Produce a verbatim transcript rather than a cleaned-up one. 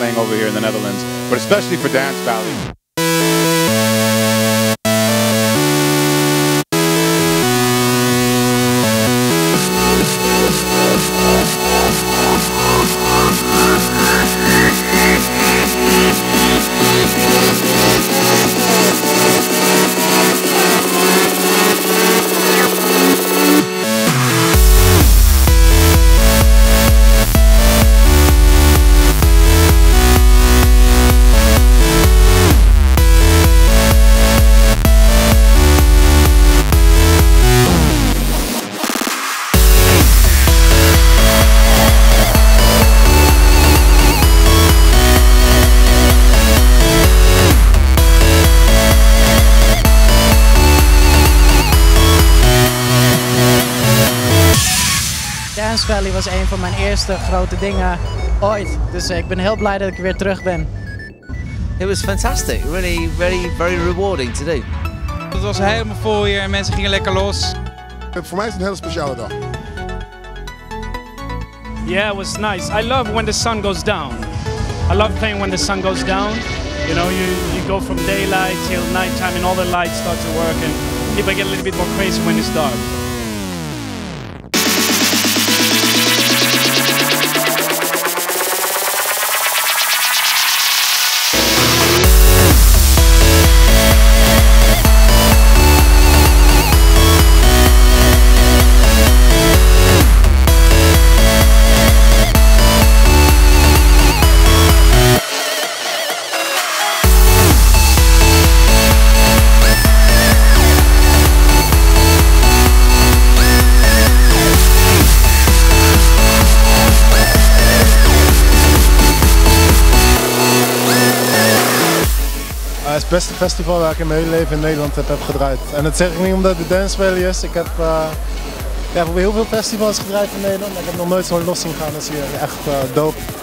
playing over here in the Netherlands, but especially for Dance Valley. Dance Valley was een van mijn eerste grote dingen ooit. Dus ik ben heel blij dat ik weer terug ben. It was fantastic. Really, really, very rewarding to do. Het was helemaal vol hier en mensen gingen lekker los. Voor mij is het een hele speciale dag. Yeah, it was nice. I love when the sun goes down. I love playing when the sun goes down. You know, you, you go from daylight till nighttime and all the lights start to work and people get a little bit more crazy when it's dark. Het is het beste festival waar ik in mijn hele leven in Nederland heb, heb gedraaid. En dat zeg ik niet omdat het de Dance Valley is. Ik heb uh, ja, heel veel festivals gedraaid in Nederland, maar ik heb nog nooit zo'n los zien gaan als hier. Echt uh, dope.